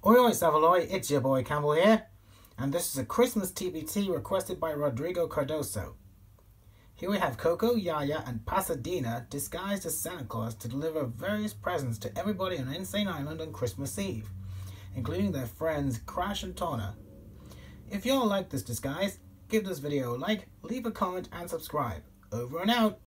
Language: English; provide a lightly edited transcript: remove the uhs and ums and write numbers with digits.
Oi oi Savaloy, it's your boy Campbell here, and this is a Christmas TBT requested by Rodrigo Cardoso. Here we have Coco, Yaya, and Pasadena disguised as Santa Claus to deliver various presents to everybody on Insane Island on Christmas Eve, including their friends Crash and Tona. If y'all like this disguise, give this video a like, leave a comment, and subscribe. Over and out!